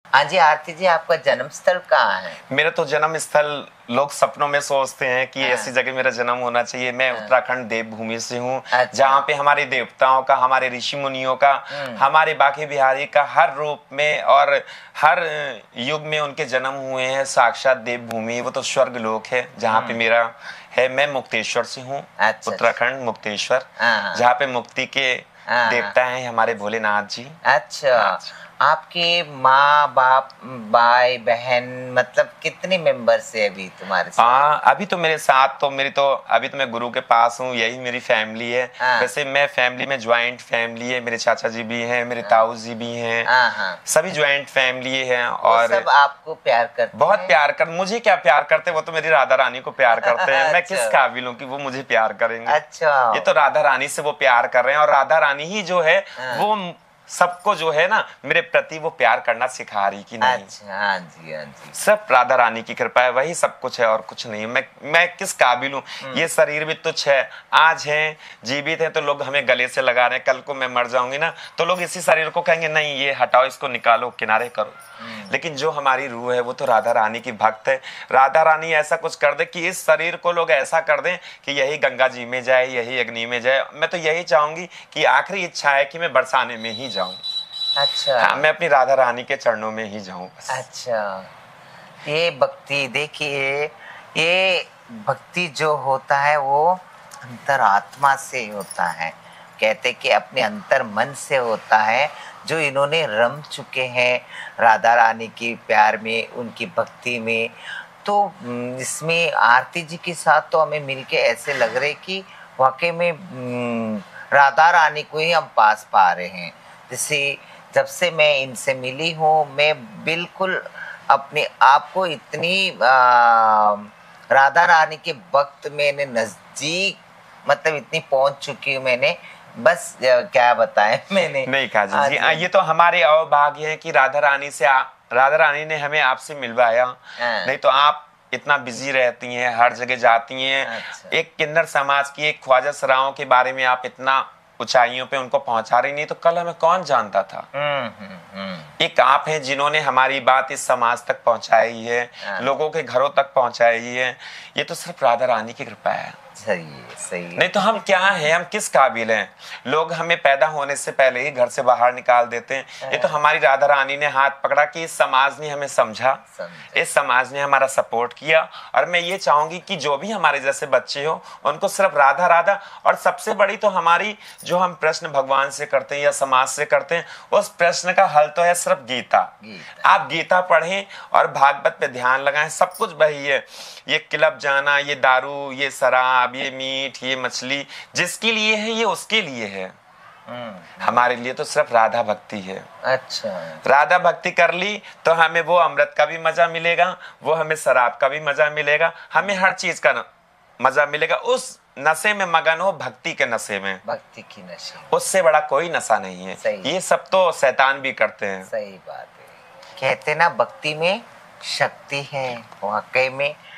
हाँ जी, आरती जी, आपका जन्म स्थल कहाँ है? मेरा तो जन्म स्थल लोग सपनों में सोचते हैं कि हाँ। ऐसी जगह मेरा जन्म होना चाहिए। मैं उत्तराखंड देवभूमि से हूँ, अच्छा। जहाँ पे हमारे देवताओं का, हमारे ऋषि मुनियों का, हमारे बांके बिहारी का हर रूप में और हर युग में उनके जन्म हुए हैं। साक्षात देवभूमि, वो तो स्वर्ग लोक है जहाँ पे मेरा है। मैं मुक्तेश्वर से हूँ। अच्छा। उत्तराखंड मुक्तेश्वर, हाँ। जहाँ पे मुक्ति के हाँ। देवता हैं हमारे भोलेनाथ जी। अच्छा, आपके माँ बाप, भाई बहन, मतलब कितने मेंबर्स है अभी तुम्हारे साथ? अभी तो मेरे साथ तो मेरी तो अभी तो मैं गुरु के पास हूँ, यही मेरी फैमिली है। हाँ। वैसे मैं फैमिली में ज्वाइंट फैमिली है, मेरे चाचा जी भी हैं, मेरे ताऊ जी भी हैं। हाँ। सभी ज्वाइंट फैमिली हैं वो और सब आपको प्यार करते बहुत हैं? प्यार कर, मुझे क्या प्यार करते हैं, वो तो मेरी राधा रानी को प्यार करते हैं। मैं किस अच्छा। काबिल हूँ कि वो मुझे प्यार करेंगे? अच्छा। ये तो राधा रानी से वो प्यार कर रहे हैं, और राधा रानी ही जो है वो सबको जो है ना मेरे प्रति वो प्यार करना सिखा रही कि नहीं। अच्छा, हाँ जी, हाँ जी। सब राधा रानी की कृपा है, वही सब कुछ है और कुछ नहीं। मैं किस काबिल हूँ? ये शरीर भी तुच्छ है। आज हैं, जीवित हैं तो लोग हमें गले से लगा रहे हैं, कल को मैं मर जाऊंगी ना तो लोग इसी शरीर को कहेंगे नहीं ये हटाओ, इसको निकालो, किनारे करो। लेकिन जो हमारी रूह है वो तो राधा रानी की भक्त है। राधा रानी ऐसा कुछ कर दे कि इस शरीर को लोग ऐसा कर दें कि यही गंगा जी में जाए, यही अग्नि में जाए। मैं तो यही चाहूंगी कि आखिरी इच्छा है कि मैं बरसाने में ही जाऊं। अच्छा। हाँ, मैं अपनी राधा रानी के चरणों में ही जाऊं बस। अच्छा, ये भक्ति देखिए, ये भक्ति जो होता है वो अंतरात्मा से होता है। कहते कि अपने अंतर मन से होता है, जो इन्होंने रम चुके हैं राधा रानी की प्यार में, उनकी भक्ति में। तो इसमें आरती जी के साथ तो हमें मिलके ऐसे लग रहे कि वाकई में राधा रानी को ही हम पास पा रहे हैं। जैसे जब से मैं इनसे मिली हूँ, मैं बिल्कुल अपने आप को इतनी राधा रानी के वक्त मैंने नजदीक, मतलब इतनी पहुंच चुकी हूँ मैंने, बस क्या बताएं मैंने। नहीं काजी जी, ये तो हमारे अभाग्य है कि राधा रानी ने हमें आपसे मिलवाया। नहीं तो आप इतना बिजी रहती हैं, हर जगह जाती हैं। अच्छा। एक किन्नर समाज की, एक ख्वाजा सराओं के बारे में आप इतना ऊंचाइयों पे उनको पहुंचा रही, नहीं तो कल हमें कौन जानता था। एक आप हैं जिन्होंने हमारी बात इस समाज तक पहुंचाई है, लोगों के घरों तक पहुंचाई है। ये तो सिर्फ राधा रानी की कृपा है। सही है, सही है। नहीं तो हम क्या हैं, हम किस काबिल हैं? लोग हमें पैदा होने से पहले ही घर से बाहर निकाल देते हैं। ये तो हमारी राधा रानी ने हाथ पकड़ा कि इस समाज ने हमें समझा, इस समाज ने हमारा सपोर्ट किया। और मैं ये चाहूंगी कि जो भी हमारे जैसे बच्चे हो उनको सिर्फ राधा राधा, और सबसे बड़ी तो हमारी जो हम प्रश्न भगवान से करते हैं या समाज से करते हैं, उस प्रश्न का हल तो है सिर्फ गीता। आप गीता पढ़ें और भागवत पे ध्यान लगाएं, सब कुछ वही है। ये क्लब जाना, ये दारू, ये शराब, ये मीट, ये मछली जिसके लिए है ये उसके लिए है। हमारे लिए तो सिर्फ राधा भक्ति है। अच्छा। राधा भक्ति कर ली तो हमें वो अमृत का भी मजा मिलेगा, वो हमें शराब का भी मजा मिलेगा, हमें हर चीज का मजा मिलेगा। उस नशे में मगन हो, भक्ति के नशे में, भक्ति की नशे, उससे बड़ा कोई नशा नहीं है। ये सब तो शैतान भी करते हैं। सही बात है। कहते ना भक्ति में शक्ति है, वाकई में